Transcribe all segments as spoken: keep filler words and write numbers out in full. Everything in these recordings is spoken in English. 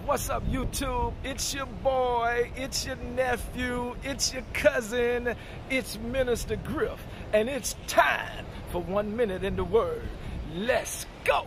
What's up, YouTube? It's your boy, it's your nephew, it's your cousin, it's Minister Griff, and it's time for One Minute in the Word. Let's go!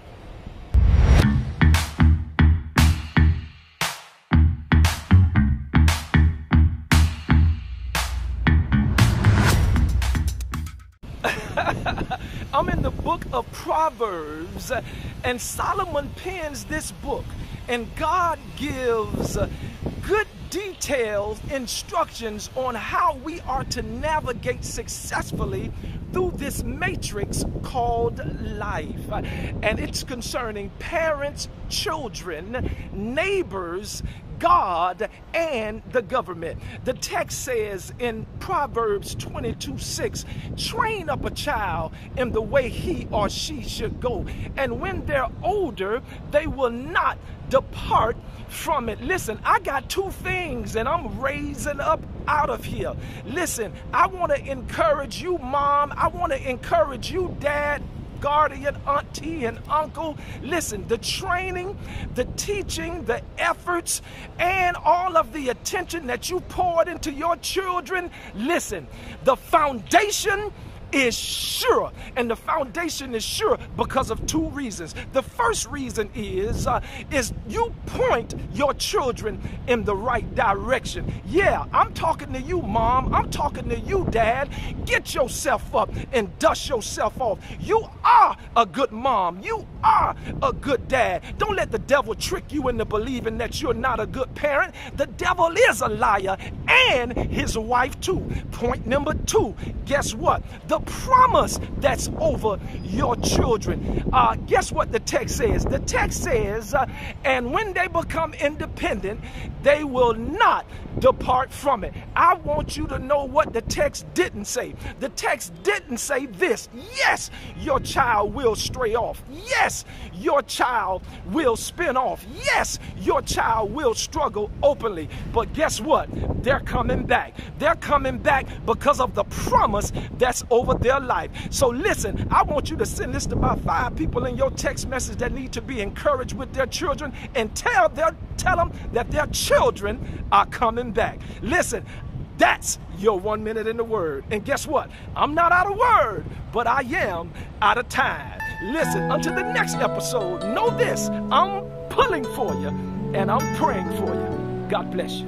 I'm in the book of Proverbs, and Solomon pens this book, and God gives good detailed instructions on how we are to navigate successfully through this matrix called life. And it's concerning parents, children, neighbors, God, and the government. The text says in Proverbs twenty-two six, train up a child in the way he or she should go, and when they're older, they will not depart from it. Listen, I got two things and I'm raising up out of here. Listen, I want to encourage you, mom. I want to encourage you, dad, guardian, auntie, and uncle. Listen, the training, the teaching, the efforts, and all of the attention that you poured into your children, listen, the foundation is sure, and the foundation is sure because of two reasons. The first reason is uh, is you point your children in the right direction. Yeah, I'm talking to you, mom. I'm talking to you, dad. Get yourself up and dust yourself off. You are a good mom. You are a good dad. Don't let the devil trick you into believing that you're not a good parent. The devil is a liar, and his wife too. Point number two, guess what? The promise that's over your children. Uh, guess what the text says? The text says, uh, and when they become independent, they will not depart from it. I want you to know what the text didn't say. The text didn't say this. Yes, your child will stray off. Yes, your child will spin off. Yes, your child will struggle openly. But guess what? They're coming back. They're coming back because of the promise that's over their life. So listen, I want you to send this to about five people in your text message that need to be encouraged with their children, and tell their tell them that their children are coming back. Listen, that's your one minute in the Word. And guess what? I'm not out of word, but I am out of time. Listen, until the next episode, know this: I'm pulling for you and I'm praying for you. God bless you.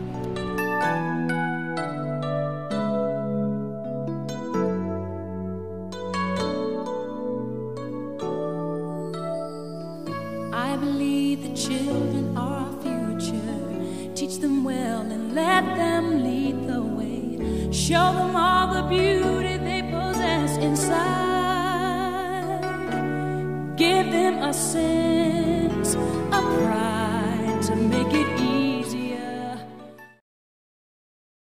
I believe the children are our future. Teach them well and let them lead the way. Show them all the beauty they possess inside. Give them a sense of pride to make it easy.